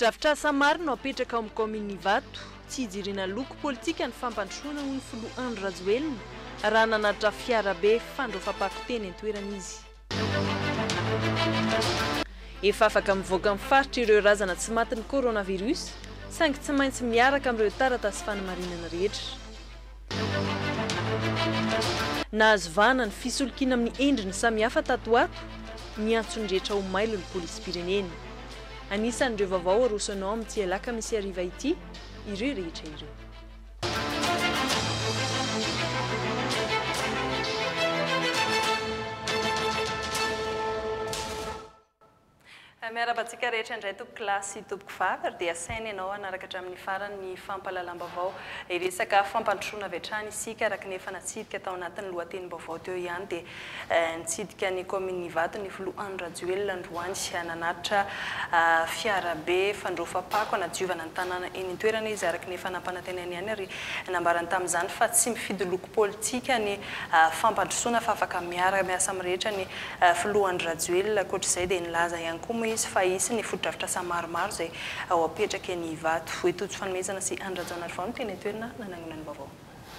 Fotodrafitrasa maro no apetraka amin'ny komini Vato, tsy hijiriana loko politika ny fampandrosoana hoy ny filoha Andro Rajoelina raha nanatra fiara be fandroafam-pakoteny an-toerana izy. Efa afaka mivoaka amin'ny faritra ireo razana tsy matin'ny coronavirus, saingy tsy maintsy miaraka amin'ireo taratasy fanamarinana rehetra. Nahazo vahana ny fisolokiana amin'ny endriny samihafa tato ato, miantsondretra ho mailo ny polisy-pirenena. Anisan'ireo vaovao arosonao amin'ny tsy alaka misy ariva ity, ireo rehetra ireo. Miarabantsika rehetra indray tompoko kilasy tompoko vavy ary dia asaina ianao hanaraka hatramin'ny farany fampahalalam-baovao resaka fampandrosoana avy hatrany isika araka ny efa natsidika tao anatin'ny lohatenim-baovao teo ihany dia nitsidika ny komini Vato ny filoha Andro Rajoelina ny Juin nanatitra fiara be fandroafam-pako hanadiovana ny tanàna eny an-toerana izy araka ny efa nampanantenany ihany ary nambarany tamin'izany fa tsy mifidy loko politika ny fampandrosoana fa afaka miasa amin'ny rehetra ny filoha Andro Rajoelina ankoatr'izay dia nilaza ihany koa moa izy fa isy ny fotodrafitrasa maromaro izay ao apetraka ny Vato etojo fanomezana sy andrajona ary vao ny teny an-toerana nanangona ny vaovao.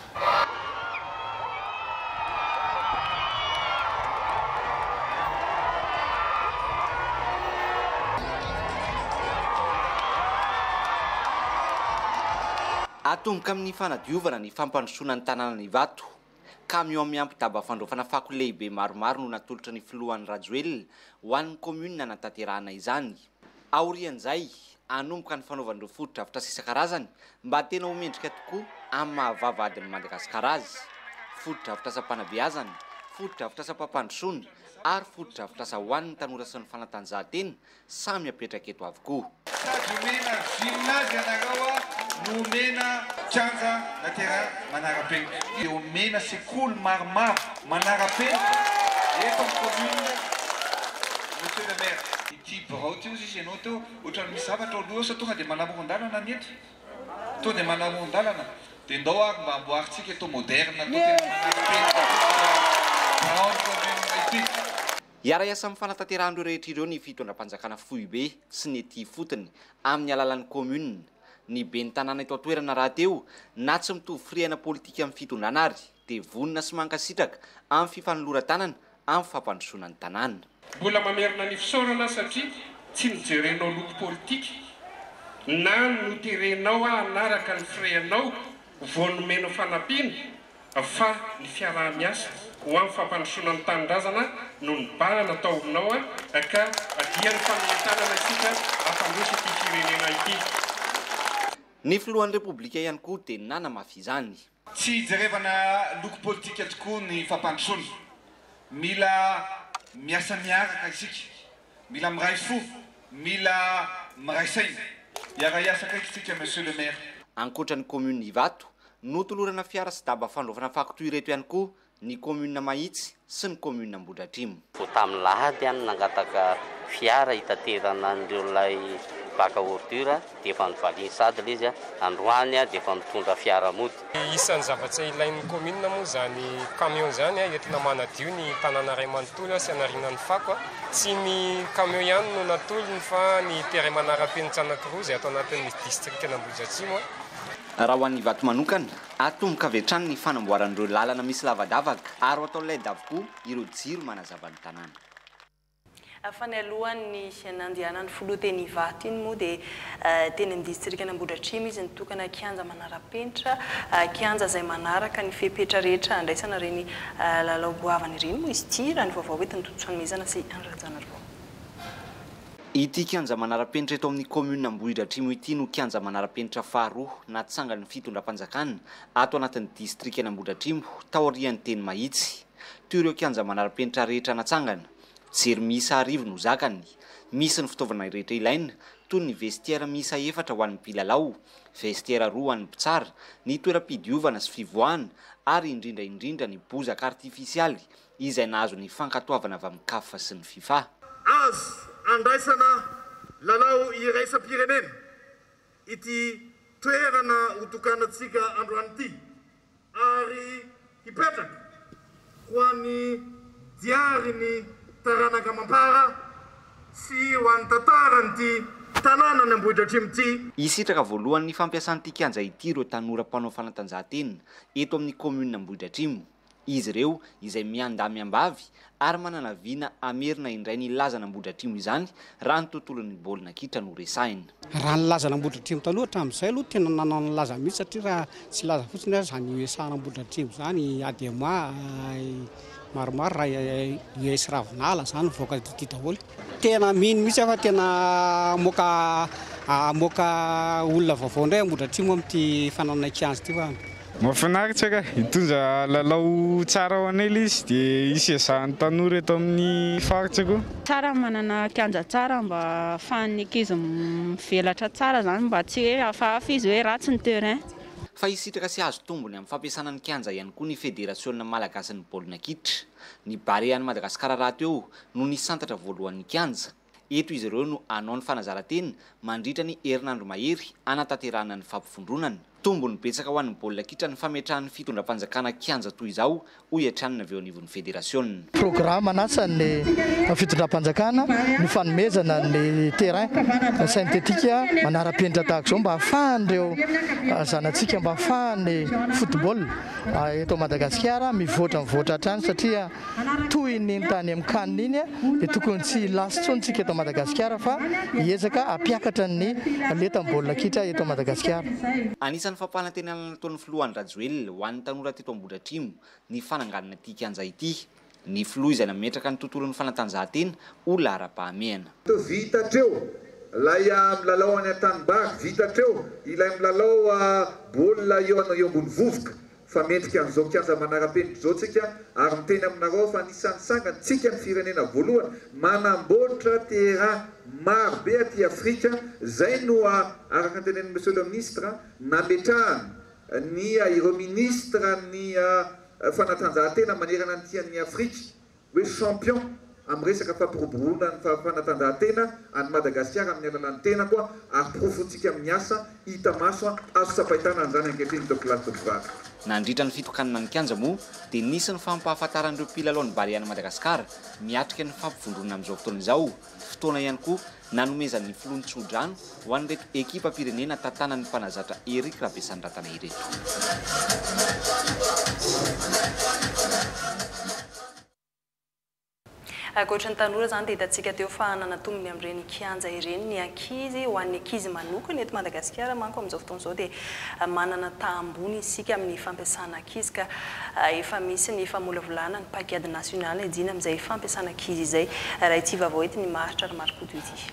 Atomboka amin'ny fanadiovana ny fampandrosoana ny tanàna ny Vato. Camion miampy daba fandroafana fako lehibe maromaro no natolotra ny filohan'ny Rajoelina ho an'ny commune natanterahana izany. Aorian'izay, anomboka ny fanaovan'ireo fotodrafitrasa isan-karazany mba tena ho mendrika tokoa amin'ny mahavavahadin'ny Madagasikara azy. Fotodrafitrasa mpanabeazana, fotodrafitrasa mpampandrosoana ary fotodrafitrasa ho an'ny tanora sy ny fanatanjahantena samy apetraka eto avokoa. Nomena gymnase ianareo nomena kianja na terrain manara-penitra. Omena sekoly maromaro manara-penitra eto amin'ny commune. Monsieur le maire, ity birao ty izy ianao teo ohatran'ny misy zavatra aloha sa tonga dia manamoron-dalana ny eto. Tonga dia manamoron-dalana dia ndao ary mba amboarintsika eto moderne to tena manara-penitra. Iara-iasa amin'ny fanatanterahana rehetra ireo ny fitondram-panjakana fohy be sy ny ety fotony amin'ny alalan'ny commune. Ny ben'ny tanàna eto an-toerana raha teo na tsy mitovy firehana politika amin'ny fitondrana ary dia vonona sy mankasitraka amin'ny fifanoloran-tanana amin'ny fampandrosoana ny tanàna. Mbola mamerina ny fisaorana satria tsy mijerenao loko politika na noterenao hanaraka ny firehanao voanomenao fanampiana fa ny fiaraha-miasa ho amin'ny fampandrosoana ny tanindrazana no ny bala nataonao ka adia ny fametanana isika ampandroso ity firenena ity. Ny filohan'ny Repoblika ihany koa dia nanamafy izany. Tsy jerevana loko politika tokoa ny fampandrosoana. Mila miasa miaraka isika, mila miray fo, mila miray saina. Iara-iasa kaiky isika monsieur le maire. Ankoatran'ny commune Vato, notolorana fiara sy daba fandroafana fako toy ireto ihany koa ny commune Mahitsy sy ny commune Ambohidratrimo. Vao tamin'ny lahady ihany nangataka fiara hitaterana an'ireo baka ordure dia efa nivaliany sady ilay izy androany dia efa mitondra fiara mody. Isan'ny zavatra ilain'ny commune moa zany camion zany entina manadio ny tanàna iray manontolo sy anarinan'ny fako. Tsy ny camion ihany no natolony fa ny terrain manara-penitra anankiroa izay atao anatin'ny district Ambohidratrimo. Raha ho an'ny Vato manokana, atomboka avy hatrany ny fanamboaran'ireo lalana misy lavadavaka ary atao leda avokoa ireo jiro manazava ny tanàna. Fa ny alohan'ny nandehanan'ny filoha teny Vato iny moa dia teny amin'ny district Ambohidratrimo izy nitokana kianja manara-penitra, kianja izay manaraka ny fepetra rehetra andraisana ireny lalao goavana ireny moa izy ity raha ny vaovao hoentin'ny toto fanomezana sy andrajana ry vao. Ity kianja manara-penitra eto amin'ny commune Ambohidratrimo ity no kianja manara-penitra faharoa natsangan'ny fitondram-panjakana ato anatin'ny district Ambohidratrimo tao aorian'ny teny Mahitsy. Toy ireo kianja manara-penitra rehetra natsangana. Jery miisa 10 no zakany. Misy ny fitaovana rehetra ilaina toy ny vestiaire miisa 4 ho an'ny mpilalao, vestiaire 2 ho an'ny mpitsara, ny toeram-pidiovana sy fivoahana ary indrindra ny bozaka artifisialy izay nahazo ny fankatoavana avy amin'ny CAF sy ny FIFA. Azo andraisana lalao iraisam-pirenena ity toerana hotokanantsika androany ity ary hipetraka ho an'ny diary ny taranaka mampara sy ho an'ny tantarany ity tanàna ny ambohitra atrimo ty isitraka voalohany fampiasan'ity kianja ity ireo tanora mpanao fanatanjahantena eto amin'ny commune Ambohitra Atrimo. Izy ireo izay miandahy-miambavy ary manana viana amerina indray ny lazana Ambohitra Atrimo izany raha ny tontolon'ny baolina kitra no resahina. Raha ny lazana Ambohitra Atrimo taloha hatramin'izay aloha tena nanana laza mihitsy satria raha tsy laza fotsiny ary zany USA Ambohitra Atrimo zany ADMA maromaro raha US Ravinala zany voaka ity daholo. Tena mino mihitsy fa tena moka olona vaovao indray Ambohitra Atrimo amin'ity fananana kianja ity fa mahafinaritra ka hitondra lalao tsara ho an'ely izy dia isasahan'ny tanora eto amin'ny faritra koa. Tsara manana kianja tsara mba ahafahan'ny ankizy mivelatra tsara zany mba tsy hoe hafahafa izy hoe ratsy ny terrain. Fa isitraka sy azo tombony amin'ny fampiasana ny kianja ihany koa ny Fédération Malagasy ny baolina kitra. Ny Barea any Madagasikara raha teo no nisantatra voalohan'ny kianja. Eto izy ireo no anao ny fanazaran-tena mandritra ny herinandro mahery anatanterahana ny fampifondronana. Tombony betsaka ho an'ny baolina kitra ny fametrahan'ny fitondram-panjakana kianja toy izao hoy atranina avy eo anivon'ny fédération. Programme anasan'ny fitondram-panjakana ny fanomezana ny terrain synthétique manara-penitra tahaka izao mba ahafahan'ireo zanatsika mba ahafahan'ny football eto Madagasikara mivoatra hatrany satria toy ny tany amin'ny kanina iny dia tokony tsy lasintsontsika eto Madagasikara fa hiezaka hampiakatra ny letam-baolina kitra eto Madagasikara. Anisan'ny fampanantenana nataon'ny filohan'ny Rajoel ho an'ny tanora teto Ambohitra Atrimo ny fananganana ity kianja ity. Ny filoha izay nametraka ny tontolon'ny fanatanjahantena ho lara-pahamehana. Vita treo ilay milalao any an-tanimbary, vita treo ilay milalao baolina eo ambony vovoka fa mendrika amin'izao kianja manara-penitra izao tsika ary miteny aminareo fa anisan'ny sangantsika ny firenena voalohany manamboatra terrain maro be aty Afrika. Zay no araka ny tenen'ny monsieur le ministre nametrahany ny ireo ministre ny fanatanjahantena manerana ny tian'ny Afrika hoe champion amin'ny resaka fampiroboroana ny fanatanjahantena any Madagasikara amin'ny alalan'ny tena koa ary profontsika amin'ny asa hita maso azo sapahitana an'izany ankehitriny to kilasy tovovavy. Nandritra ny fitokanana ny kianja moa dia nisy ny fampahafantaran'ireo mpilalao ny Barea any Madagasikara miatrika ny fampifondronana amin'izao fotoana izao. Fotoana ihany koa nanomezan'ny filohan'ny tsodrano ho an'ireto ekipa pirenena tantanan'ny mpanazatra Eric Rabesanratana ireto. Ankoatran'ny tanora zany dia hitantsika teo fa nanatombony amin'ireny kianja ireny ny ankizy ho an'ny ankizy manokana eto Madagasikara manko amin'izao fotoana izao dia manana tahambony isika amin'ny fampiasana ankizy ka efa misy ny famolavolana ny paquet national idina amin'izay fampiasana ankizy izay raha ity vaovao ety ny maritra ary marikoto ity.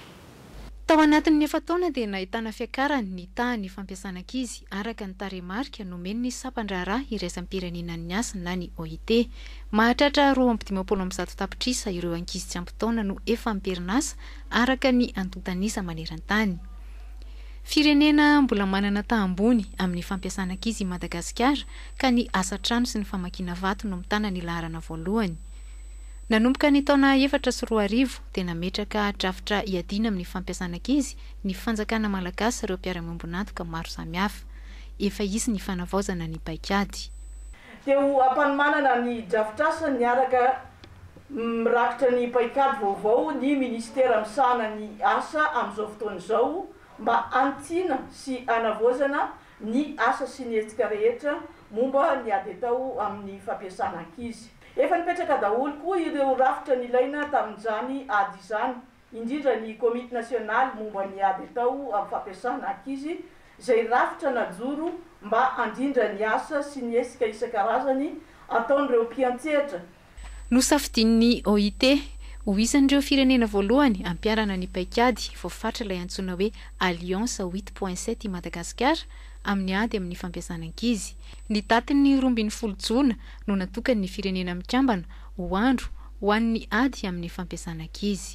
Tao anatin'ny efa taona dia nahitana fiakarany ny tahany fampiasana ankizy araka ny taremarika nomeny ny sampandraharaha iraisam-pirenena ny asa na ny OIT. Mahatratra 2.7 tapitrisa ireo ankizy tsy ampy taona no efa amperinasa araka ny antontanisa maneran-tany. Firenena mbola manana tahambony amin'ny fampiasana ankizy i Madagasikara ka ny asa trano sy ny famakiana vato no mitana ny laharana voalohany. Nanomboka ny taona 2014 dia nametraka drafitra iadina amin'ny fampiasana ankizy ny fanjakana malagasy ireo mpiara-miombonantoka maro samihafa. Efa isy ny fanavaozana ny paikady. Dia ho ampanomanana ny drafitra niaraka mirakitra ny paikady vaovao ny ministera misahana ny asa amin'izao fotoana izao mba antiana sy anavaozana ny asa sy ny hetsika rehetra momba ny ady atao amin'ny fampiasana ankizy. Efa nipetraka daholo koa ireo rafitra nilaina tamin'izany ady izany, indrindra ny komite nasionaly momba ny ady atao amin'ny fampiasana ankizy, izay rafitra najoro mba andrindra ny asa sy ny hetsika isan-karazany ataon'ireo mpiantsehatra. Nosafidian'ny OIT ho isan'ireo firenena voalohany ampiarana ny paikady voafatra ilay antsoina hoe Alliance 8.7 i Madagasikara amin'ny ady amin'ny fampiasana ankizy. Ny datin'ny 12 Jona no natokany ny firenena mikambana ho andro ho an'ny ady amin'ny fampiasana ankizy.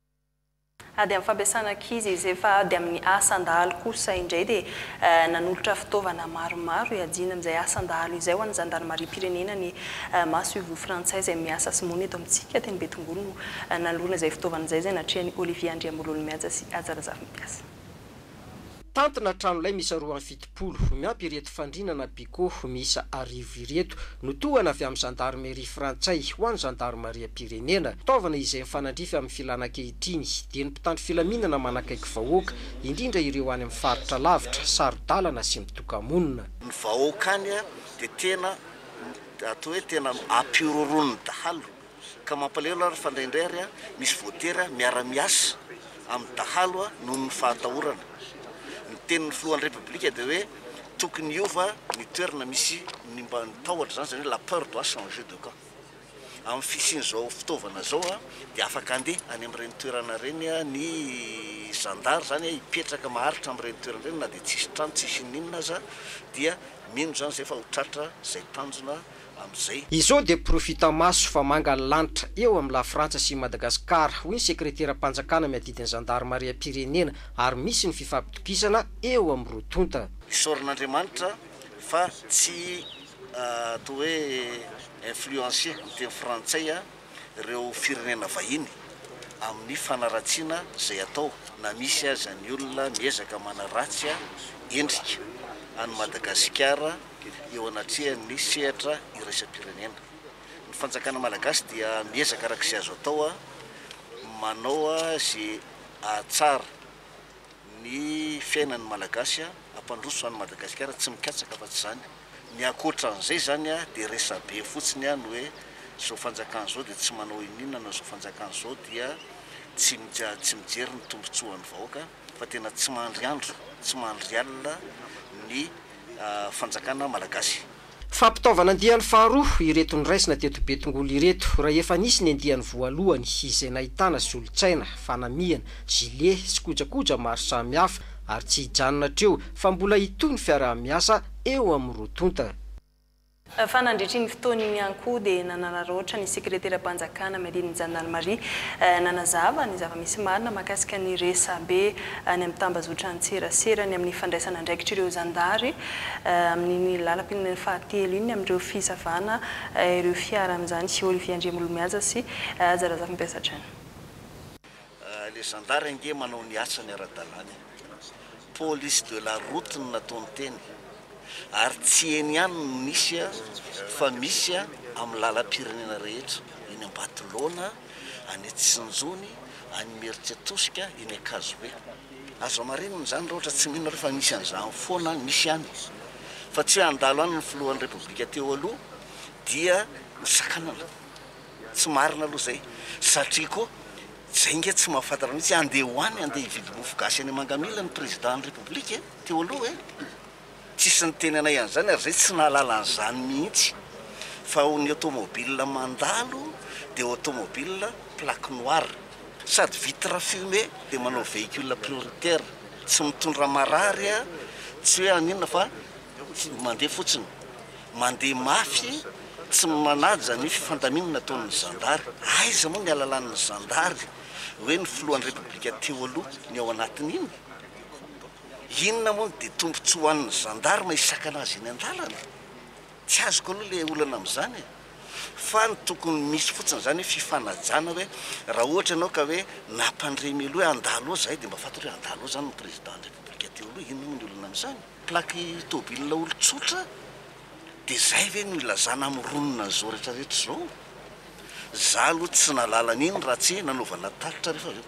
Ady amin'ny fampiasana ankizy izy efa ady amin'ny asan-dahalo kosa indray dia nanolotra fitaovana maromaro iadina amin'izay asan-dahalo izay ho an'ny zandarmaria pirenena ny maso ivo frantsay izay miasa sy mony eto amintsika teny Betongolo no nalorona izay fitaovana izay natrehany Olivier Andriambololo mihaja sy Ajarazafy miasa. tantina tranolay misa 270 miampy ireto fandrinana biko misa arivo ireto notohana avy amin'ny gendarmerie frantsay ho an'ny gendarmerie pirenena fitaovana izay mifanandrify amin'ny filanankehitriny dia ny mpitandro filaminana manakaiky vahoaka indrindra ireo any amin'ny faritra lavitra sarodalana sy mitokamonina ny vahoaka any dia tena atao hoe tena ampirorony dahalo ka mampalelo ary fandraindray misy voatery miara-miasa amin'ny dahalo noho ny fahatahorana ny tenin'ny filohan'ny république dia hoe tokony hiova ny toerana misy ny mba nitahotra zany hoe la peur doit changer de camp amin'ny fisian'izao fitaovana zao dia afaka andeha any amin'ireny toerana reny ny zandary zany hipetraka maharitra amin'ireny toerana reny na dia tsisy trano tsisy ninona aza dia mino zany zay fa ho tratra zay tanjona amin'izay izao dia profita maso fa manga ny lanitra eo amin'ny la Frantsa sy Madagasikara hoy ny sekretera mpanjakana miadidiny gendarmerie pirenena ary misy ny fifampitokisana eo amin'ny rotonta isaoran'Andriamanitra fa tsy atao hoe influencier ny teny frantsay ireo firenena vahiny amin'ny fanaratsiana zay atao na misy aza ny olona miezaka manaratsy endrika any Madagasikara eo anatrehan'ny sehatra iraisam-pirenena ny fanjakana malagasy dia miezaka arak'izay azo atao manao zay tsara ny fiainan'ny malagasy ampandroso any Madagasikara tsy mikatsaka fa tsy zany ny akoatra an'izay zany dia resabe fotsiny no hoe zao fanjakana zao dia tsy manao ininana zao fanjakana zao dia tsy mijery ny tombotsoan'ny vahoaka fa tena tsy mandry andro tsy mandry alina ny fanjakana malagasy fampitaovana andiany faharoa ireto ny raisina teto Betongolo ireto raha efa nisy ny andiany voalohany izay nahitana solotsaina fanamiana gilet sy kojakoja maro samihafa ary tsy hijanona hatreo fa mbola hitoy ny fiarah-miasa eo amin'ny rotonta fanandritriny fotoany ihany koa dia nananaroatra ny sekretera mpanjakana miadidiny gendarmerie nanazava ny zava-misy marina mahakasika ny resabe any amin'ny tambazotra ny tserasera ny amin'ny fandraisana andraikitra ireo zandary amin'ny lalam-pirenena fahatelo iny amin'ireo fisavana ireo fiara amin'izany sy Olivier Andriamolomiaza sy Zarazafy Mpiasatrany le zandary ange manao ny asany ara-dalàna police de la route no nataony teny ary tsy eny ihany no nisy fa misy amin'ny lalam-pirenena rehetra eny Ambatolaona any Tsinjony any Meritsetosika eny Akazobe azo amarinina zany raha ohatra tsy mino rehefa misy an'izany foana misy ihany fa tsy andalo any ny filohan'ny Repoblika teo aloha dia misakanana tsy marina aloha zay satria koa zay nge tsy mahafantatra mihitsy andeha hoany andeha hividy mofo gasy any Mangamila ny présidenty Repoblika teo aloha tsisy ny teny anay an'izany ary zay tsy nahalala an'izany mihitsy fa ny automobile mandalo dia automobile plaque noire sady vitre fumée dia manao véhicule prioritaire tsy mitondra marary tsy hoe aninona fa mandeha fotsiny mandeha mafy tsy manaja ny fifandaminana ataon'ny zandary aiza moa ny alalan'ny zandary hoe ny filohan'ny Repoblika teo aloha ny ao anatin'iny inona moa dia tombontsoa hoan'ny zandary mahisaka anazy eny an-dalana tsy azoko aloha le olana amin'izany fa ny tokony misy fotsiny zany hoe fifanajana hoe raha ohatra ianao ka hoe nampandremy aloha hoe andalo ao zahay dia mba fantatra hoe andalo ao zany ny présidenty Repoblika teo aloha inona moa ny olana amin'izany plaky tôbila olon-tsotra dia zay ve no ilazana amironona zao rehetrarehetra zao za aloha tsy nalala n'iny raha tsy nanaovana talitra rehefa aveo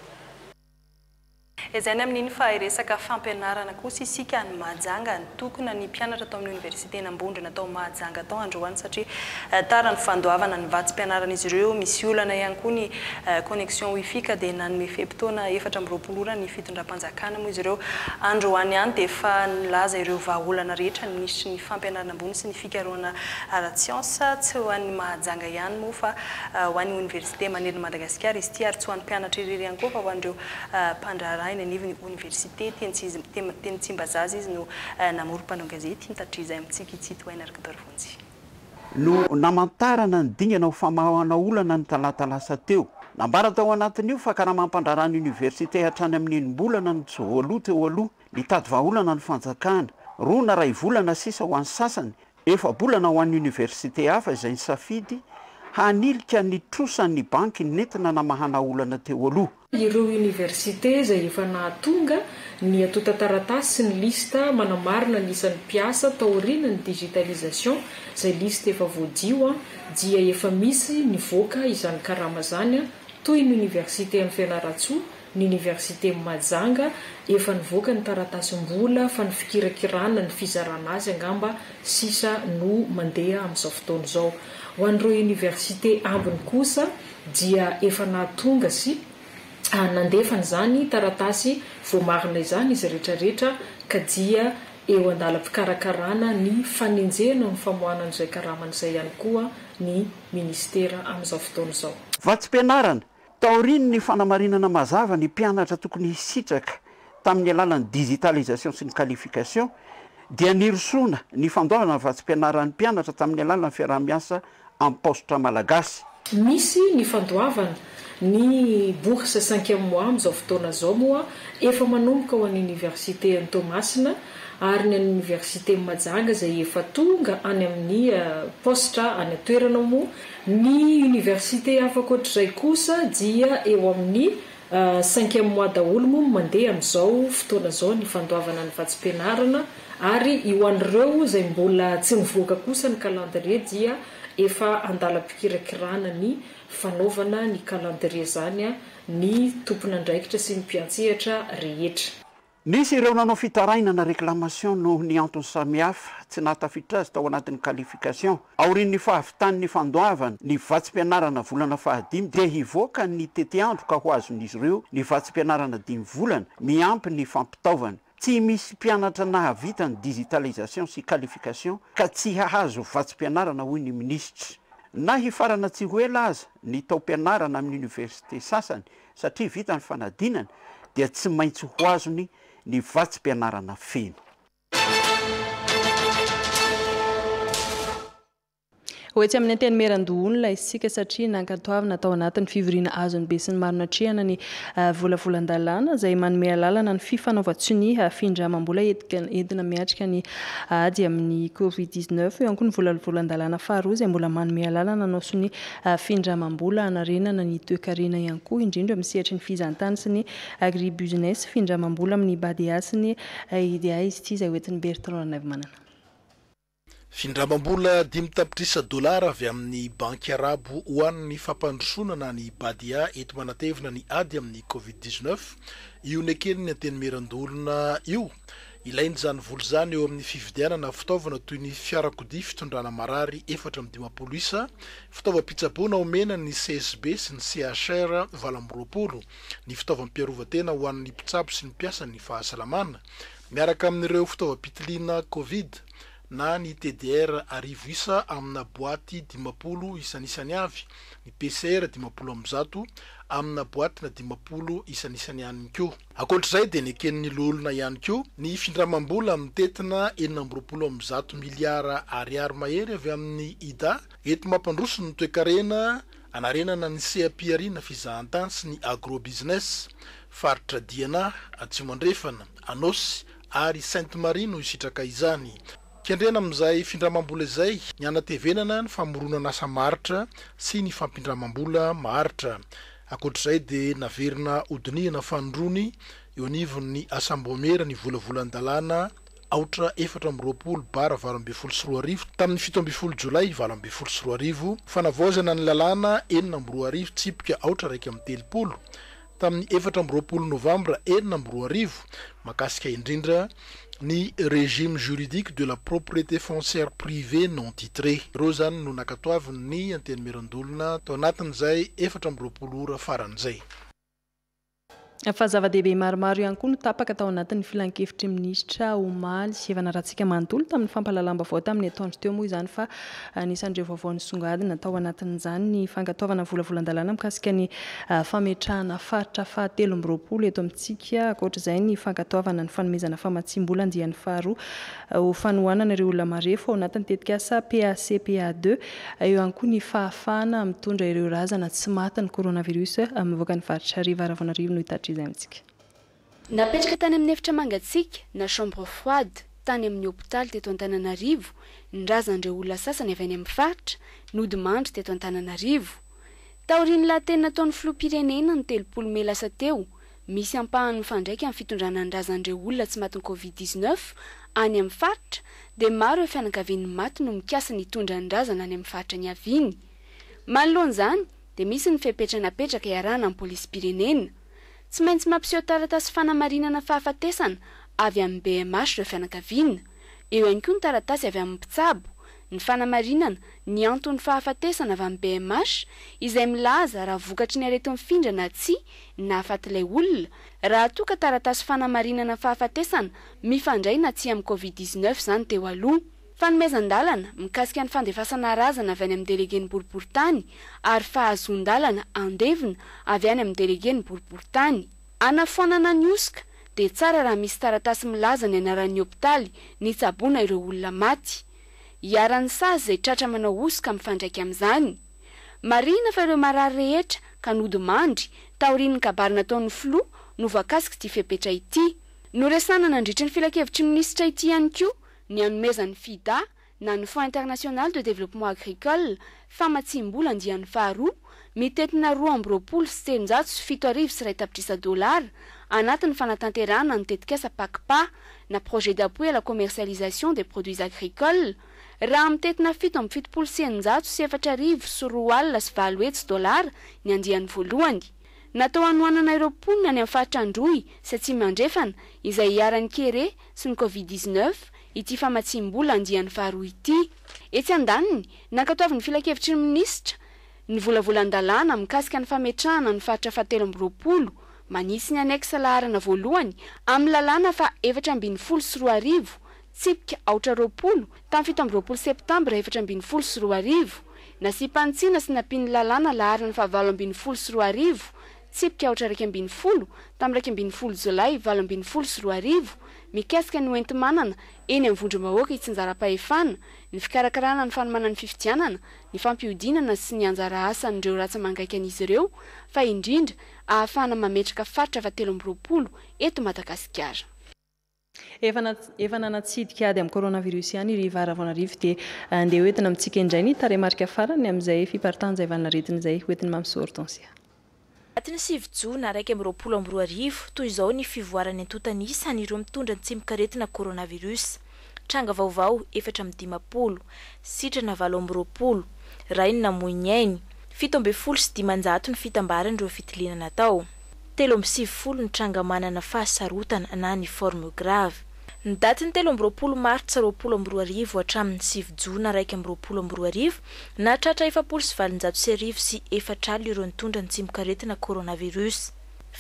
izany amin'iny fa iresaka fampianarana kosa isika ny mahajanga ny tokona ny mpianatra atao amin'ny université Nambondra natao mahajanga atao androany satria tara ny fandoavana ny vatsim-pianarana izy ireo misy olana ihany koa ny connexion wifi ka dia nanome fepitona 4 ora ny fitondram-panjakana moa izy ireo androany ihany dia efa nilaza ireo vahaolana rehetra nisy ny fampianarana ambony sy ny fikaroana ara-tsiansa tsy ho an'ny mahajanga ihany moa fa ho an'ny université manerana Madagasikara izy ity ary tsy ho an'ny mpianatra irery ihany koa fa ho an'ireo mpandraharaha anivony université teny Tsimbazaza izy no namorom-panao gazety nitatry izay amintsika itsito ho araka Dorivonjy no namantarana ny dingana ho famahana olana ny talatalasa teo nambara tao anatin'io fa karaha mampandrarana université hatrany amin'ny enim-bolana ny voaloha teo aloha nitady vahaolana ny fanjakana roa na 2 volana sisa ho an'ny sasany 4 bolana ho an'ny université hafa izay ny safidy hanilika ny trosan'ny banky nentina namahana olana teo aloha. Ireo université zay efa nahatonga ny atota taratasy sy ny lista manamarina ny isan'ny mpiasa taoriana ny digitalisation zay lista efa voadio dia efa misy nivoaka izany karama zany toy ny université amin'ny Fianarantsoa, ny université Majanga efa nivoaka ny taratasy-mbola fa ny fikirakirana ny fizarana azy angamba sisa no mandeha amin'izao fotoana izao. Ho an'ireo université ambiny kosa dia efa nahatonga sy nandefana zany taratasy voamarina izany izy rehetrarehetra ka dia eo andalam-pikarakarana ny fanenjehana ny famohanana izay karamana izay ihany koa ny ministera amin'izao fotoana izao. Vatsim-pianarana taoriny ny fanamarinana mazava ny mpianatra tokony hisitraka tamin'ny alalan'ny digitalisation sy ny qualification dia nirosoana ny fandoavana ny vatsim-pianaran'ny mpianatra tamin'ny alalan'ny fiarah-miasa amin'ny postra malagasy. Misy ny fandoavana ny bourse 5e mois amin'izao fotoana izao moa efa manomboka ho an'ny université ny Tomasina ary ny université Majanga zay efa tonga any amin'ny postra any toerana moa. Ny université afakoatr'izay kosa dia eo amin'ny 5e mois daholo moa mandeha amin'izao fotoana izao ny fandoavana ny vatsim-pianarana ary io an'ireo zay mbola tsy mivoaka kosa ny calendrier dia efa andalam-pikirakirana ny fanaovana ny calendrier zany ny tompon'andraikitra sy ny mpiantsehatra rehetra. Nisy ireo nanao fitarainana réclamation no ny antony samihafa tsy nahatafiditra azy tao anatin'ny qualification. Aorian'ny fahavitan'ny fandoavana ny vatsim-pianarana volana fahadimy dia hivoaka ny teteandro ka ho azon'izy ireo ny vatsim-pianarana 5 volana miampy ny fampitaovana. Tsy misy mpianatra nahavita ny digitalisation sy qualification ka tsy hahazo vatsim-pianarana hoy ny ministra. Na hifarana tsy ho ela aza ny tao-pianarana amin'ny université sasany satria vita ny fanadinana dia tsy maintsy ho azony ny vatsim-pianarana feno. Oetsy amin'ny anteny meran-dohonona isika satria nankatoavana tao anatin'ny fivoriana azon'ny be sy ny maronatrehana ny volavolan-dalàna izay manome lalana ny fifanaovan-tsony findramam-bola entina miatrika ny ady amin'ny Covid-19 eo ihany koa ny volavolan-dalàna faharoa izay mbola manome lalana anao sy ny findramam-bola anarenana ny toe-karena ihany koa indrindra amin'ny sehatry ny fizantany sy ny agri-business findramam-bola amin'ny badia sy ny idea izy ity izay oentin'ny Bertrand Navmanana. Findramam-bola 10 tapitrisa dolara avy amin'ny banky arabo ho an'ny fampandrosonana ny badia eto manatevina ny ady amin'ny Covid-19 io nekeny ny anteny meran-dolona io. Ilainy zany vola zany eo amin'ny fividianana fitaovana toy ny fiarakodia fitondrana marary 420 isa, fitaovam-pitsaboana omena ny CSB sy ny CHR 220, ny fitaovam-piarovatena ho an'ny mpitsabo sy ny mpiasa ny fahasalamana, miaraka amin'ireo fitaovam-pitiliana Covid na ny TDR 10 isa amina boaty 50 isanisany avy, ny PCR 50 amina boaty na 50 isanisany ihany koa. Akoatr'izay dia neken'ny lolona ihany koa ny findramam-bola amin'ny tetina 420 miliara ariary mahery avy amin'ny IDA eto mampandroso ny toe-karena anarenana ny CAP-arina fizahantany sy ny agrobusiness faritra Diana, Atsimandrefana, Anosy ary Sainte-Marie no isitraka izany. Kendrena amin'izay findramam-bola izay ny anatevenana ny famoronana asa maritra sy ny fampindramam-bola maharitra. Akoatr'izay dia naverina odinihana fanondrony eo anivon'ny asambomera ny volavolan-dalàna aotra 420/20 tamin'ny 17 Jolay 2020, fanavaozana ny lalàna 4 tsipika aotra 130 tamin'ny 14 Novambra 4 makasika indrindra ny régime juridique de la propriété foncière privée non titrée. Ireo zany no nakatoaviny ny anteny meran-dolona tao anatin'izay 14 ora faran'izay. Fa zava-dehibe maromaro ihany koa no tapaka tao anatin'ny filan-kevitry ministra omaly evana ratsika manontolo tamin'ny fampalalam-baovao tamin'ny atoandro teo moa izany fa anisan'ireo vaovao nisongadina tao anatin'izany ny fankatoavana volavolan-dalàna mikasika ny fametrahana faritra fahatelo amby roapolo eto amintsika. Akoatr'izay ny fankatoavana ny fanomezana famatsim-bola andian'ny faharoa ho fanohanana ireo olona marefo ao anatin'ny tetikasa PAC PA2 eo ihany koa ny fahafahana mitondra ireo razana tsy maty ny coronavirus mivoaka ny faritra Riva Aravonarivo no hitatra izay amintsika. Napetraka tany amin'ny efitra mangatsiaka na chambre froide tany amin'ny hôpitaly teto Antananarivo, nindrazandreo olona sasany avy any amin'ny faritra, nodimandry teto Antananarivo. Taoriany lateny nataon'ny filoham-pirenena ny 30 Mey lasa teo, misy ampahany mifandraika amin'ny fitondrana nindrazandreo olona tsy matin'ny Covid-19 any amin'ny faritra, dia maro ireo fianakavian'ny maty no mikasa nitondra nindrazana any amin'ny faritra ny aviny. Manoloan'izany dia misy ny fepetranapetraka iarahana amin'ny polisy-pirenena. Tsy maintsy mampiseho taratasy fanamarinana fahafatesana avy amin'ny BMH ireo fianakaviana. Eo ihany koa ny taratasy avy amin'ny mpitsabo, ny fanamarinana ny anton'ny fahafatesana avy amin'ny BMH izay milaza raha vokatry ny aretin'ny mifindra na tsia na afaty ilay olona, raha toa ka taratasy fanamarinana fahafatesana mifandray na tsia amin'ny Covid-19 zany teo aloha. Fanomezan-dalana mikasika ny fandefasana razana avy any amin'ny delegeny boriboritany ary fahazoan-dalana andevina avy any amin'ny delegeny boriboritany. Anafoanana ny osika dia tsara raha misy taratasy milaza ny anaran'ny hôpitaly ny tsaboana ireo olona maty. Iaran'ny sazy izay tratra manao osika mifandraika amin'izany. Marina fa ireo marary rehetra ka nodimandry taorian'ny kabary nataon'ny filoha no voakasika ity fepetra ity. Noresana nandritra ny filakevitry minisitra ity ihany koa ny anomezan'ny FIDA na ny Fonds international de développement agricole famatsim-bola andian'ny faharoa mitetina $7,707 anatin'ny fanatanterahana ny tetikasa PACPA na projet d'appui à la commercialisation des produits agricoles raha mitetina $7,704,404 ny andian'ny voalohany. Natao hanoanana ireo mponina any amin'ny faritra Androy sy Atsimo andrefana izay hiaran'ny kere sy ny Covid-19 ity famatsim-bola andian'ny faharoa ity. Etsy andaniny nankatoavin'ny filakevitry ny minisitra ny volavolan-dalàna mikasika ny fametrahana ny faritra 720 manisy ny anexa laharana voalohany amin'ny lalàna fa 412 tsipika 420 tamin'ny 17 septambra 412 nasipantsina sy nampiny lalàna laharana fa 812 tsipika 410 tamin'ny 12 Jolay 812 mikasika ny oentimanana eny amin'ny vondrom-bahoaka itsinjara-pahefana, ny fikarakarana ny fanomanana ny fifidianana, ny fampiodinana sy ny anjara asan'ireo ratsa mangaika an'izy ireo, fa indrindra ahafahana mametraka faritra 720 eto Madagasikara. Efa nanatsidika ady amin'ny coronavirus ihany ry varavonarivo dia andeha hoentina amintsika indray ny taremarika farany amin'izay fiparitahan'izay valinaretina izay hoentina mampiso hortensia. Atiny 7 Jona 2022 toy izao ny fivoarany antotanisa an'ireo mitondra ny tsimikaretina coronavirus. Tranga vaovao 410, sitrana 20, rainina moignainy 17 sy 500 ny fitambarany ireo fitiliana natao. 70 ny tranga manana fahasarotana na ny forme grave. Ny datiny 13 Martsa 2022 hatramin'ny 7 Jona 2022 na tratra 7,700 sy 4 ireo nitondra ny tsimikaretina coronavirus.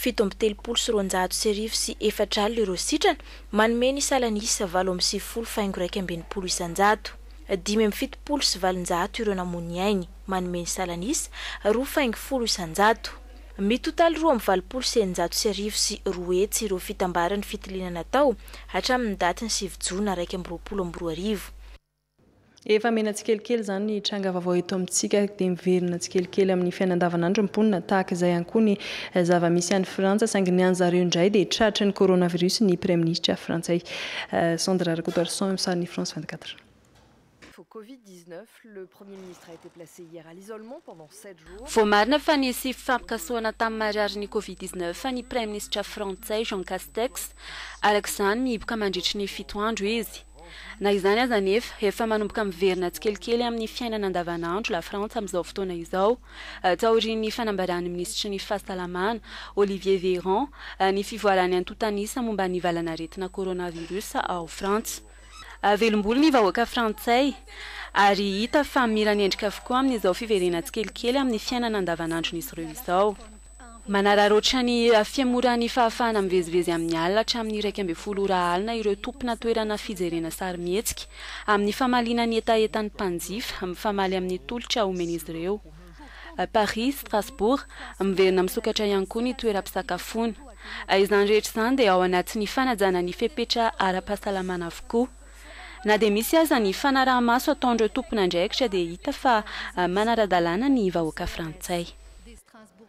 7,700 sy 4 ireo sitrana manome ny salanisa 8,720 isanjato. 5,7 sy 700 ireo namoniainy manome ny salanisa 2,10 isanjato. Mitotaly 2,700 sy 2 hetsy ireo fitambarany fitiliana natao hatramin'ny datiny 7 Jona 2022. Efa mena tsikelikely zany ny tranga vaovao eto amintsika dia miverina tsikelikely amin'ny fiainandavanandro mponina tahaka izay ihany koa ny zava-misy any Frantsa saingy ny anjareo indray dia tratra ny coronavirus ny Premier ministre frantsay Sandra Rakotoarson amin'ny sariny France 24. Covid-19, le Premier ministre a été placé hier à l'isolement pendant 7 jours. Voamarina fa nisy fifampikasoana tamin'ny mariarin'ny Covid-19 fa ny Premier ministre frantsay Jean Castex araka izany mihiboka mandritry ny 7 andro izy. Na izany aza nefa efa manomboka miverina tsikelikely amin'ny fiainana andavanandro la Frantsa amin'izao fotoana izao. Taorian'ny fanambarany ministra ny fahasalamana Olivier Véran ny fivoarany antotanisa momba ny valanaretina coronavirus ao Frantsa. Velom-boly ny vahoaka frantsay ary hita fa mirany endrika avokoa amin'izao fiverena tsikelikely amin'ny fiainana andavanandro nisy ireo izao. Manararoatra ny fiamorany fahafahana mivezivezy amin'ny alina hatramin'ny 12 ora alina ireo tompona toerana fijerena sarimihetsika amin'ny famaliana ny etaetan'ny mpanjifa amin'ny famaly amin'ny tolotra omen'izy ireo. Paris, Strasbourg miverina misokatra ihany koa ny toeram-pisakafoana. Izany rehetra izany dia ao anatin'ny fanajana ny fepetra ara-pahasalamana avokoa. Na dia misy aza ny fanaraha-maso ataon'ireo tompona andraikitra dia hita fa manara-dalàna ny vahoaka frantsay.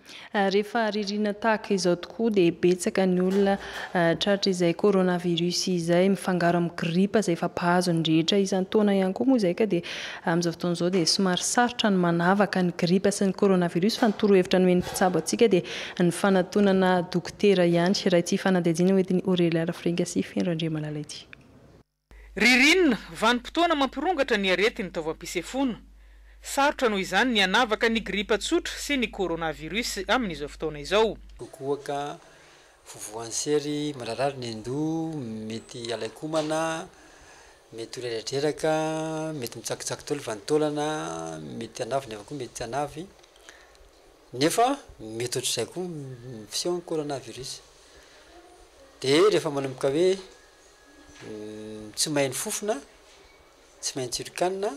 Rehefa ririna tahaka izao tokoa dia betsaka ny olona tratra izay coronavirus izay mifangaro amin'ny gripa izay efa mpahazo ny rehetra isan'ny taona ihany koa moa izay ka dia amin'izao fotoana izao dia somary sarotra ny manavaka ny gripa sy ny coronavirus fa ny torohevitra nomeny mpitsabo antsika dia ny fanatonana dokotera ihany raha ity fanadihadiana hoentiny Aurélie Arafringa sy Fenro Andriamalala ity. Ririnina vanim-potoana mampirongatra ny aretin'ny taovam-pisefona. Sarotra noho izany ny anavaka ny gripa tsotra sy ny coronavirus amin'izao fotoana izao. Kokoaka vovoansery mararary ny endo, mety alaikomana, mety orerereraka, mety mitsakitsaky tolo vanitolana, mety anavy nefa koa mety anavy. Nefa mety ohatr'izay koa fiseho ny coronavirus. Dia rehefa manomboka hoe tsy mahay ny fofona, tsy mahay ny tsirokanina,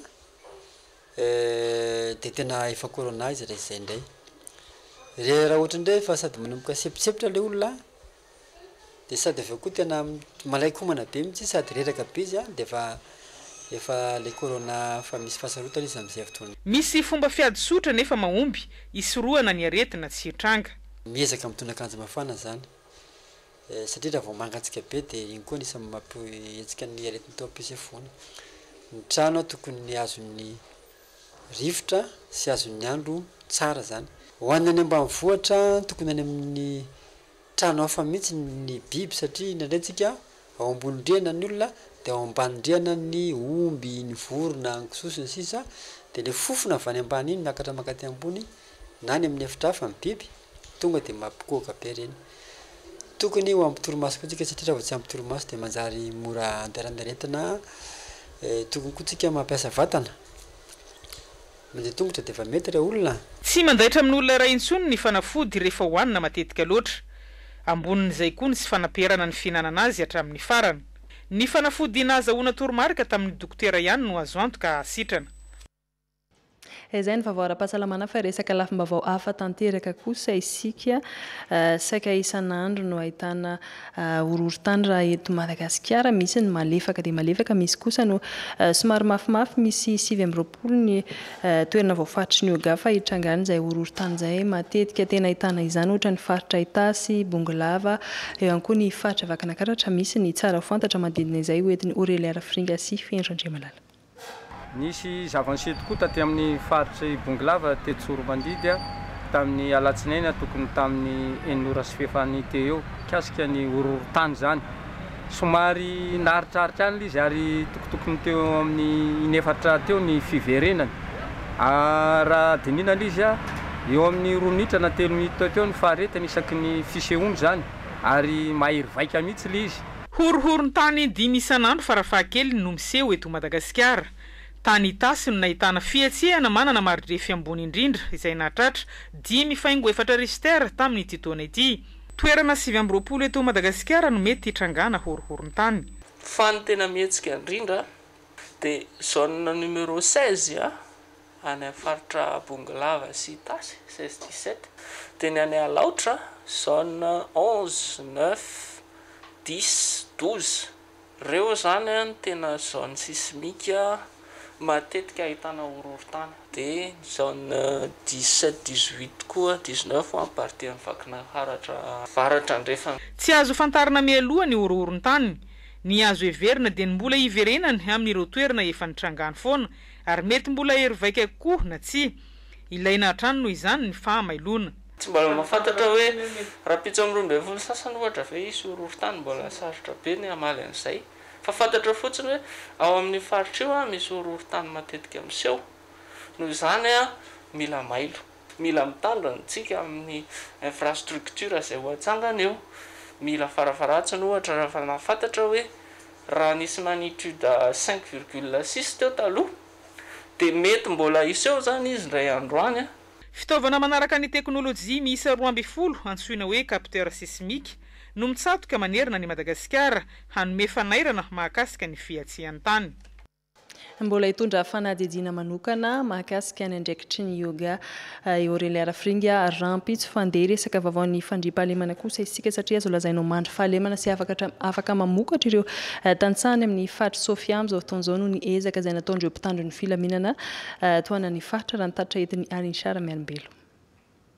dia tena efa corona izy raha izay indray. Raha ohatra indray fa sady manomboka sepitsepitra ilay olona dia sady avy eo koa tena malaikomana be mihitsy sady reraka be izy dia efa ilay corona fa misy fahasarotana izy amin'izay fotoana. Misy fomba fiady-sotra nefa mahomby hisorohana ny aretina tsy hitranga. Miezaka mitondra akanjo mafana zany. Satria raha vao mangatsika be dia iny koa anisany mampietsika ny aretin'ny taovam-pisefona. Ny trano tokony azon'ny rivotra sy azon'ny andro tsara zany. Ho any ambanivohitra tokony any amin'ny trano hafa mihitsy ny biby satria indraindray ao ambony rihana ny olona dia ao ambany rihana ny omby, ny vorona, ny kisoso ny sisa dia ilay fofona avy any ambany iny miakatra mankaty ambony na ny amin'ny efitra hafa ny biby tonga dia mampikoaka be reny. Tokony ho ampitoromaso koa tsika satria raha tsy ampitoromaso dia manjary mora anderanderetina. Tokony koa tsika mampiasa vatana. Mandeha tongotra dia efa mety raha olona. Tsy mandaitra amin'ny olona iray intsony ny fanafody rehefa hohanina matetika loatra. Ambonin'izay koa ny sy fanaperana ny fihinanana azy hatramin'ny farany. Ny fanafody nahazahoana toromarika tamin'ny dokotera ihany no azo antoka sitrana. Izay ny vaovao ara-pahasalamana fa resaka lafim-baovao hafa tanteraka kosa isika saika isan'andro no ahitana horohorontany raha eto Madagasikara. Misy ny malefaka dia malefaka, misy kosa no somary mafimafy. Misy 7-20 ny toerana voafaritry ny Oga fa hitrangany izay horohorontany izay matetika tena ahitana izany ohatra ny faritra Itasy, Bongolava, eo ihany koa ny faritra Vakanakaratra. Misy ny tsara fantatra manodidina izay hoentiny Aurélie Arafringa sy Fenro Andriamalala. Nisy zava-niseho tokoa taty amin'ny faritry Bongolava teto Soromandidy tamin'ny alatsinainy tokony tamin'ny 9 sy fefany teo eo kasika ny horohorontany zany. Somary naharitraritra any izy ary tokotokony teo amin'ny 4 teo ny fiverenany. Raha dininana izy eo amin'ny 2 minitra na 3 minitra teo ny faharetany isaky ny fisehoany zany ary mahery vaika mihitsy ilay izy. Horohorontany 5 isan'andro farafahakeliny no miseho eto Madagasikara. Tany Itasy no nahitana fietsehana manana maridrefy ambony indrindra izay nahatratra 5.4 richter tamin'ny ity taona ity. Toerana 7-20 eto Madagasikara no mety hitrangana horohorontany. Fa ny tena mihetsika indrindra dia zone numéro 16 any faritra Bongolava sy Itasy 16-17 dia ny any alaotra zone 11, 9, 10, 12 reo zany ny tena zone sismika matetika ahitana horohorontany. Dia zone 17-18 koa 19 partie ny varatra andrefana. Tsy azo fantarina mialoha ny horohorontany. Ny azo heverina dia ny mbola hiverenany amin'ireo toerana efa nitrangany foana ary mety mbola hery vaika koa na tsy. Ilaina hatrany noho izany ny fahamailona. Tsy mbola mahafantatra hoe raha pitso amin'ny 12 sasany ohatra ve hisy horohorontany mbola sarotra be ny hamaly an'izay. Fa fantatra fotsiny hoe ao amin'ny faritra io misy horohorontany matetika miseho. Noho izany mila mailo, mila mitandrina tsika amin'ny infrastructure izay ho atsangana eo. Mila faravaratsiny ohatra raha nafantatra hoe raha nisy magnitude 5,6 teo taloha dia mety mbola iseho zany izy indray andro any. Fitaovana manaraka ny teknôlôjia miisa 12 antsoina hoe capteur sismique no mitsatoka manerina ny Madagasikara hanome fanairana mahakasika ny fiatsian'ny tany. Mbola hitondra fanadihadiana manokana mahakasika ny andraikitry ny yoga Aurélie Arafringa rampitso fandeha resaka vaovaon'ny fandriam-pahalemana kosa isika satria azo lazainao mandry fahalemana sy afaka mamokatra ireo tantsany amin'ny faritra Sofia amin'izao fotoana izao noho ny ezaka izay nataondreo mpitandro ny filaminana toana ny faritra raha nitatitra entiny Arinsara Miarimbelo.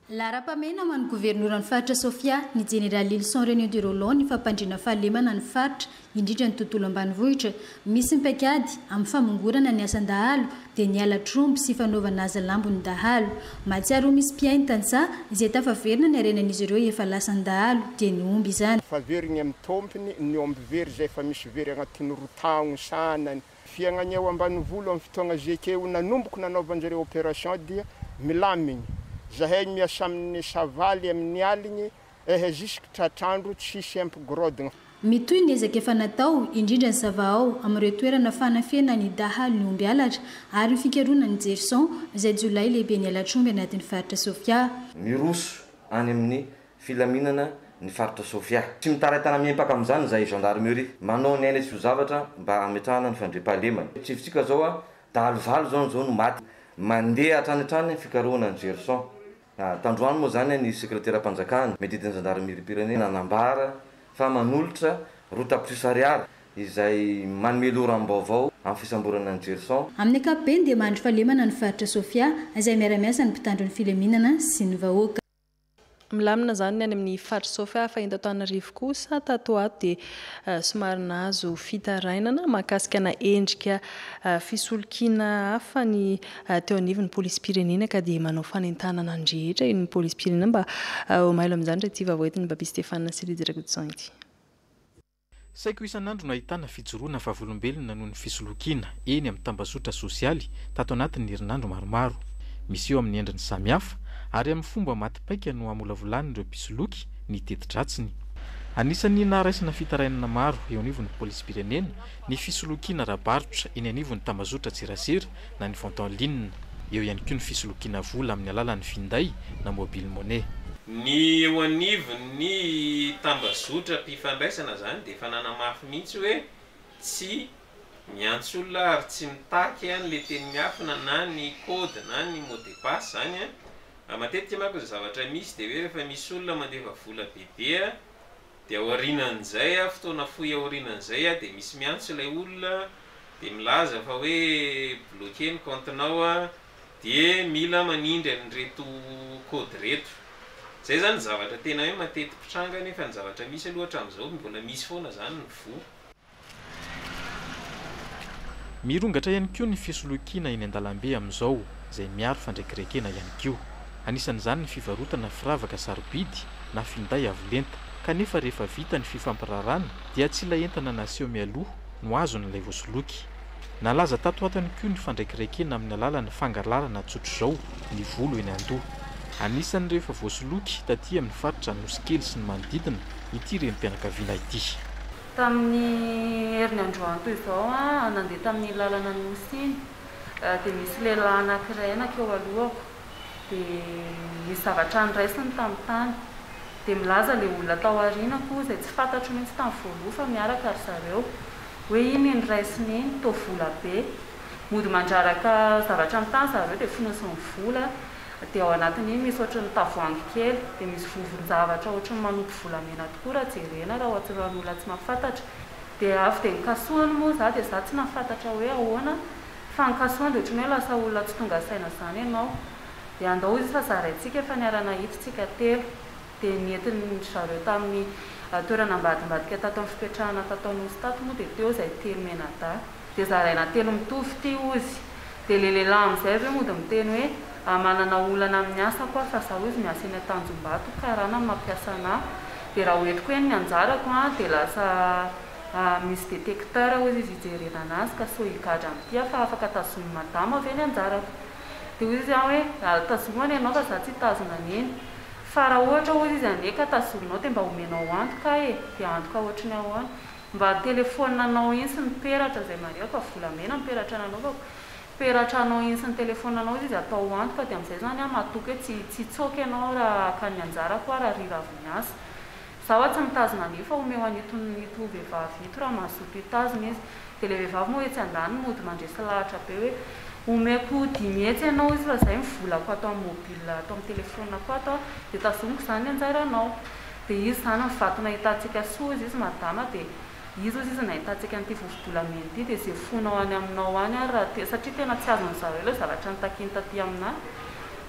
Lara-pamena ho an'ny governoran'ny faritra Sofia ny General Ilson Réunion du Roland ny fampandriana fahalemana ny faritra indrindra ny tontolo ambanivohitra misy mipaikady amin'ny famongorana ny asan-dahalo dia ny ala tromby sy fanaovana aza lambony dahalo mahatsiaro misy mpiainy tantsaha izay tafaverina ny arenan'izy ireo efa lasan-dahalo dia ny omby izany faverigny amin'ny tompony ny omby very izay efa misy very agnatin'ny rotagno sanany fiagnany ao ambanivolo amin'ny fotoagna zekeo nanomboko nanaovanjareo opération dia milamigny zahay miasa amin'ny savaly amin'ny aligny jusque tratrandro tsisy ampigorodogna mitoy ny ezaka efa natao indrindra ny savao amin'ireo toerana fanafena ny dahalo ny omby alatra ary ny fikaroana ny jerson izay jolay lehibe ny alatromby anatin'ny faritra Sofia miroso any amin'ny filaminana ny faritra Sofia tsy mitaratana miempaka amin'izany zay gendarmerie manao ny aina sy ho zavatra mba ametrahana ny fandriam-pahalemana tsifitsika zao dalovalo zao no maty mandeha atranitrany fikaroana ny jerson tandroany moa zany ny sekretera mpanjakana medidiny gendarmerie Pyrénées nanambara fa manolotra rota prisariary izay manome loram-baovao amin'ny fisamborana ny jerson amin'ny ankapobeny dia mandry fahalemana ny faritra Sofia izay miara-miasa ny mpitandro ny filaminana sy ny vahoaka milamina zany ny any amin'ny faritra Sofia fa Antananarivo kosa tato ato dia somary nahazo fitarainana mahakasika na endrika fisolokiana hafa ny teo anivon'ny polisy pirenena ka dia manao fanentanana ny rehetra ny polisy pirenena mba mailo amin'izany rehetra ty vavoetiny Babi Stéphane Siri Diragutson ity saiko isan'andro nahitana fijoroana vavolombelona noho ny fisolokiana eny amin'ny tambazotra sosialy tato anatin'ny herinandro maromaro misy eo amin'ny endriny samihafa ary amin'ny fomba matipaika no amolavolany ireo mpisoloky ny teti-dratsiny anisan'ny naharaisina fitarainana maro eo anivon'ny polisy pirenena ny fisolokiana rabarotra eny anivon'ny tambazotra tsirasira na ny fonton ligne eo ihany koa ny fisolokiana vola amin'ny alalan'ny finday na mobile monnaie ny eo anivon'ny tambazotra mpifandraisana zany dia efa nanamafy mihitsy hoe tsy miantso olona ary tsy mitaky any le teny miafina na ny code na ny mot de passe zany matetika manko izay zavatra misy dia hoe rehefa misy olona mandefa vola bebe dia aorinan'izay fotoana fohy aorinan'izay dia misy miantso ilay olona dia milaza fa hoe bloqué ny comptenao dia mila manindry an'reto code reto zay zany zavatra tena hoe matetiky pitranga nefa ny zavatra misy aloha hatramin'izao mbola misy foana zany ny vo mirongatra ihany koa ny fisolokiana eny an-dalambe amin'izao izay miaro fandraikirekena ihany koa anisan'izany ny fivarotana firavaka sarobidy na finday avolenta kanefa rehefa vita ny fifampirarana dia tsy ilay entana naseho mialoha no azon'ilay voasoloky nalaza tato ato ihany koa ny fandraikirekena amin'ny alalan'ny fangalarana tsotro zao ny volo eny an-doha anisan'ny rehefa voasoloky taty amin'ny faritra Nosikely sy ny manodidina ity rem-pianakaviana ity tamin'ny herinandro anto izao nandeha tamin'ny lalana Nosy dia misy lehilahy anankiray anakeo alohako dia misy zavatra niraisiny tamin'ny tany dia milaza ilay olona tao aorianako izay tsy fantatro mihitsy tamin'ny voaloha fa miaraka ry zareo hoe iny niraisiny iny tao vola be mody mandraraka zavatra amin'ny tany zareo dia fonosiny vola dia ao anatin'iny misy ohatran'ny tavoahangy kely dia misy vovon-javatra ohatran'ny manopy volamena tokoa raha jerena raha ohatran'ny olona tsy mahafantatra dia avy dia nikasohany moa za dia za tsy nahafantatra hoe ahoana fa nikasohany dia ohatrany hoe lasa olona tsy tonga saina zany ianao dia andao izy fa zaraintsika efa niarana hiditsika telo dia nientiny zareo tamin'ny toerana ambadimbadika tato amin'ny fipetrahana tato Nosy tato moa dia teo izay telo menada dia zaraina telo mitovy ty ozy dia le lehilahy amin'izay hoe mody miteny hoe manana olana amin'ny asa koa fa zaho izy miasa eny Tanjombato karana mampiasa anahy dia raha hoentiko hoe ny anjarako dia lasa misy détecteur hozy izy hijerena anazy ka so higadra amin'ity fa afaka tazominy madama avy eny anjarako dia hozy izy hoe tazomany ianao fa za tsy tazona neny fa raha ohatra hozy izy aneka tazominao dia mba omenao antoka dia antoka ohatrany ahoana mba telefonanao iny sy ny peratra izay mariako volamena ny peratra nanaovako peratranao iny sy ny telefonanao izy atao antoka dia amin'izay zany matoky hoe tsy tsoky ianao raha ka ny anjarako raha riraviny asa zaho tsy mitazona anio fa omeo an'ito vehivavy ito raha mazoto hitazona izy dia ilay vehivavy moa hoe tsy andany mody mandresy lahatra be hoe omeko 10 hetsy ianao izy fa izay mivolako ato amin'ny mobile ato amin'ny telefonako ato dia tazomiko izany anjaranao dia izy zany mivatona hitantsika soa izy madama dia izy ozy izy nahitantsika an'ity vovobolamena ity dia izay fonao any aminao any raha satria tena tsy azony zareo ilay zavatra nitakiany taty aminahy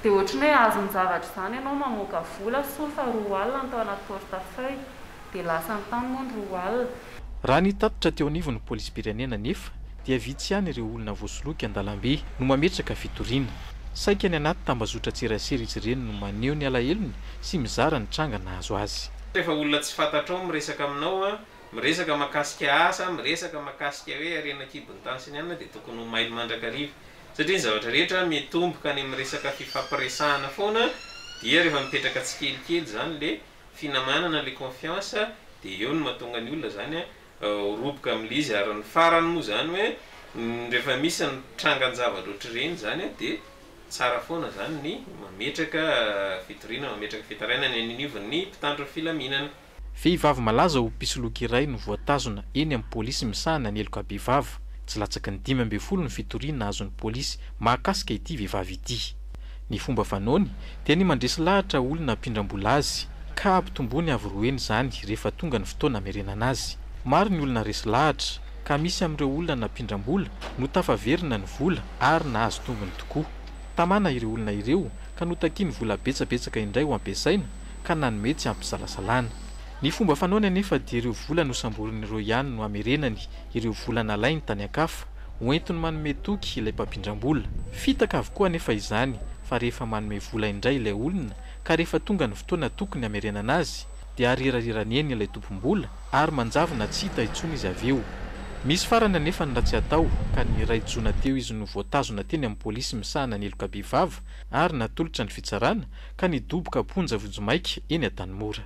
dia ohatrany hoe azony zavatra izany ianao mamoaka vola so fa 2 alina atao anaty portefeuille dia lasa ny tany moa ny 2 alina. Raha nitatitra teo anivon'ny polisym-pirenena nefa dia vitsy ihany ireo olona voasoloky an-dalambe no mametraka fitoriana. Saika ny anaty tambazotra tserasera izy ireny no maneho ny alahelony sy mizara ny tranga nahazo azy. Rehefa olona tsy fantatrao miresaka aminao, miresaka makasika asa, miresaka makasika hoe arena-kibony tany sy ny anina dia tokony ho mailo mandrakariva. Satria ny zavatra rehetra mitomboka any miresaka fifampiresahana foana dia rehefa mipetraka tsikelikely zany le finamanana le confiance dia eo no mahatonga ny olona zany roboka amin'izy ary ny farany moa zany hoe rehefa misy ny trangan-javatra ohatr'ireny zany dia tsara foana zany ny mametraka fitoriana, mametraka fitarainana ny anivon'ny mpitandro filaminana. Vehivavy malaza ho mpisoloky iray no voatazona eny amin'ny polisy misahana ny eloka behivavy. Tsy latsaky ny 12 ny fitoriana azon'ny polisy mahakasika ity vehivavy ity. Ny fomba fanaony dia ny mandresy lahatra olona mpindram-bola azy ka ampitombony avy roeny zany rehefa tonga ny fotoana hamerenana azy. Maro ny olona resy lahatra ka misy amin'ireo olona nampindram-bola no tafaverina ny vola ary nahazo tongony tokoa. Tamana ireo olona ireo ka notakiany vola betsabetsaka indray ho ampiasaina ka nanome tsy ampizalasalana. Ny fomba fanaony anefa dia ireo vola nosamborin'ireo ihany no amerenany ireo vola nalainy tany ankafa hoentiny manome toky ilay mpampindram-bola. Fitaka avokoa anefa izany fa rehefa manome vola indray ilay olona ka rehefa tonga ny fotoana tokony amerenana azy dia arirarirany eny ilay tompom-bola ary manjavona tsy hita intsony izy avy eo. Misy farany anefa ny ratsy atao ka ny ray jona teo izy no voatazona teny amin'ny polisy misahana ny eloka behivavy ary natolotra ny fitsarana ka nidoboka ponja vojomaika eny an-tanimora.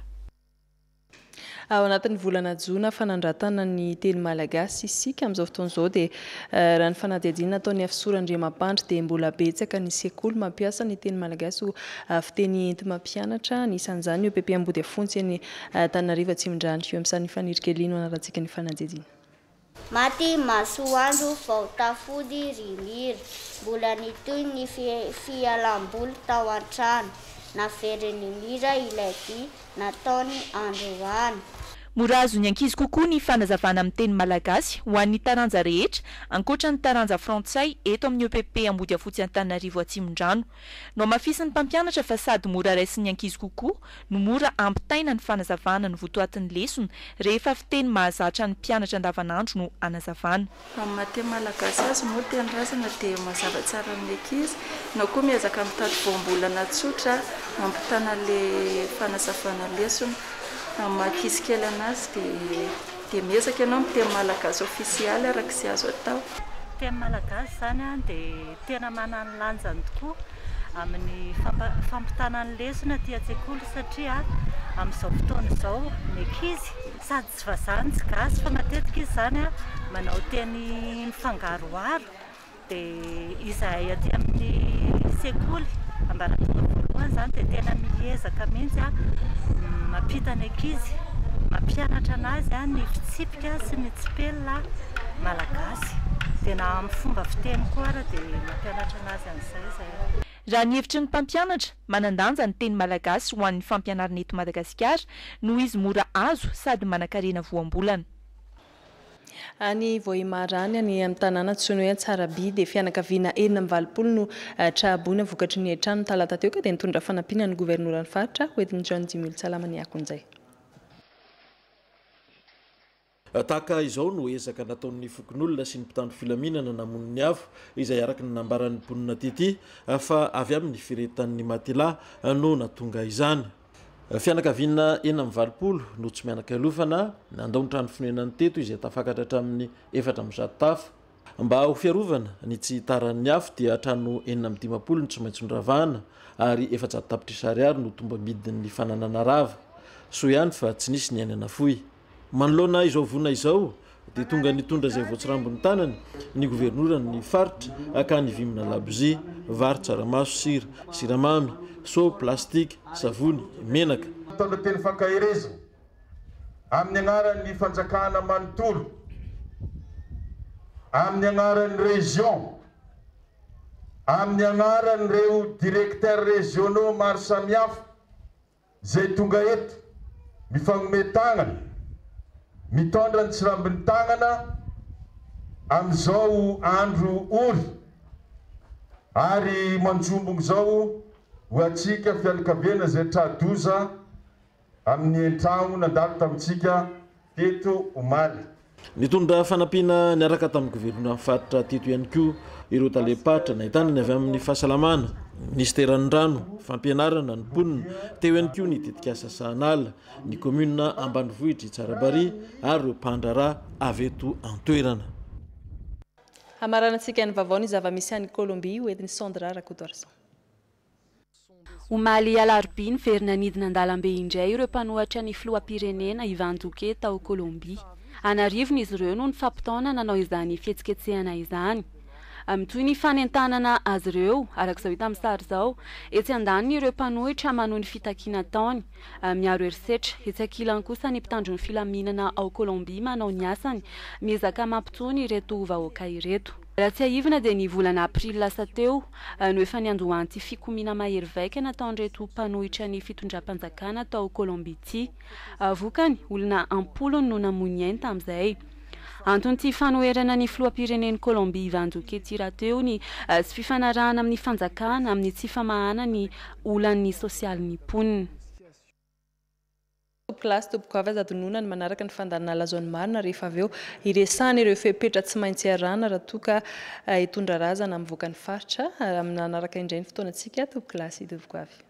Ao anatin'ny volana Jona fanandratana ny teny malagasy isika amin'izao fotoana izao dia raha ny fanadihadiana ataon'ny Afisoran-Andriamampandry dia mbola betsaka ny sekoly mampiasa ny teny malagasy ho fiteny enti-mampianatra. Nisan'izany io PP Ambody Afontsy ny Antananarivo Atsimondrano io amin'izany fanirika lino anarantsika ny fanadihadiana. Maty masoandro vao tafody rimiry, mbola nitoy ny fialam-boly tao an-trano, naveriny mira ilay vy nataony androany. Mora azo ny ankizy kokoa ny fanazavana amin'ny teny malagasy ho an'ny taranja rehetra ankoatra ny taranja frantsay eto amin'ny EPP Ambody Afontsy Antananarivo Atsimondrano. No mafisin'ny mpampianatra fa sady mora raisin'ny ankizy kokoa no mora ampitaina ny fanazavana ny votoatin'ny lesona rehefa fiteny mahazatra ny mpianatra andavanandro no anazavana. Amin'ny teny malagasy azy moa teny razana dia mazava tsara amin'ny ankizy na koa miezaka mitady voambolana tsotra mampitana le fanazavana lesona. Ankizy kely anazy dia miezaka ianao amin'ny teny malagasy ofisialy araka izay azo atao. Teny malagasy zany dia tena manana ny lanjany tokoa amin'ny fampitana ny lesona aty an-tsekoly satria amin'izao fotoana izao ny ankizy sady tsy vazany tsy gasy fa matetika izy zany manao teny mifangaroaro dia izahay aty amin'ny sekoly ambaratonga voalohany zany dia tena miezaka mihitsy mampita ny ankizy mampianatra anazy ny fitsipika sy ny tsipelina malagasy tena amin'ny fomba fiteny koa ara dia mampianatra anazy an'izay zay. Raha ny hevitry ny mpampianatra manandanja ny teny malagasy ho an'ny fampianarana eto Madagasikara noho izy mora azo sady manan-karena voambolana. Any Vohimarany any amin'ny tanàna tsoiny hoe Tsaraby dia fianakaviana 420 no trahaboina vokatry ny trano talata teo ka dia nitondra fanampiana ny governoran'ny faritra hoentin'ny John Jimil Salama ny akon'izay. Tahaka izao no ezaka nataon'ny fokon'olona sy ny mpitandro filaminana namon'ny avo izay araka ny nambaran'ny mponina tety fa avy amin'ny firetan'ny Matila no natonga izany. Fianakaviana 420 no tsy mianaka ilofana nandao ny trano finoenan'ny teto izay tafakatra hatramin'ny 400 tafa. Mba ho fiarovana ny tsy taran'ny afo dia trano 450 no tsy maintsy nravahana ary 400 tapitra ariary no tomba midin'ny fananana rava. So ihany fa tsy nisy ny ainana fohy. Manoloana izao vona izao dia tonga nitondra izay voatsirambony tanany ny governoran'ny faritra ka ny vimina labozia, vary tsaramaso, sira, siramamy, so, plastika, savony, menaka. Mitondra teny fankahirezana amin'ny agnaran'ny fanjakana manontolo, amin'ny agnaran'ny région, amin'ny agnaran'ireo directeurs régionaux maro samihafa zay tonga eto mifagnome tagnana, mitondra ny tsirambiny tagnana amin'izao andro ory ary manjombogno zao ho atsika fianakaviana zay tradoza amin'ny entragno nandalo tamintsika teto omaly. Nitondra fanampiana niaraka tamin'ny gouvernement faritra teto ihany koa ireo talepatra nahitana ny avy amin'ny fahasalamana, ministeran'ny rano, fampianarana ny mponina, teo ihany koa ny tetika asa sahanala, ny commune ambanivohitra Tsarabary ary ireo mpandrara avy eto an-toerana. Hamaranantsika ny vaovao ny zava-misy any Colombie hoentin'ny Sandra Rakotoarsan. Omaly alarobia niverina nidina an-dalambe indray ireo mpanohatra ny filoham-pirenena Ivan-Duque tao Colombie. Anarivony izy ireo no nifampitaona nanao izany fihetsiketsehana izany. Toy ny fanentanana azy ireo, arak'izao hita amin'ny sary izao, etsy andaniny ireo mpanohitra manohy ny fitakiana taony, miaro herisetra. Etsy ankilany kosa ny mpitandro ny filaminana ao Colombie manao ny asany, miezaka mampitony ireto vahoaka ireto. Raha tsy ahivina dia ny volana aprily lasa teo no efa niandohanty fikomiana mahery vaika nataon'ireto mpanohitra ny fitondram-panjakana tao Colombie ity. Vokany olona ampolony no namoy ainy tamin'izay. Antony ty fanoherana ny filoham-pirenen'i Colombie Ivan-Duque ty rahateo ny sy fifanarahana amin'ny fanjakana amin'ny tsy famahana ny olan'ny sosialin'ny mponina. Klasy tompoko zadonona ny manaraka ny fandanana lazaony marina rehefa avy eo iresana ireo fepetra tsy maintsy arana raha toka hitondra razana amin'ny voakany faritra amin'ny manaraka indray ny fotoanantsika tompoko klasy tompoko avy.